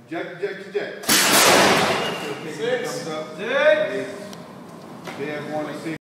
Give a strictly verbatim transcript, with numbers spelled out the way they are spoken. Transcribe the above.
Jack, Jack, Jack. Six. Thumbs up. Six. They have one to see.